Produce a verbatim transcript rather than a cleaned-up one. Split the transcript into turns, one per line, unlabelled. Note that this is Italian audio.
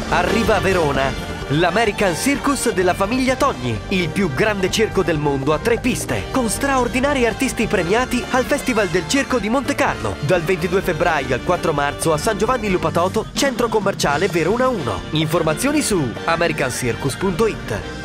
Arriva a Verona l'American Circus della famiglia Togni, il più grande circo del mondo a tre piste, con straordinari artisti premiati al Festival del Circo di Montecarlo, dal ventidue febbraio al quattro marzo a San Giovanni Lupatoto, centro commerciale Verona uno. Informazioni su american circus punto it.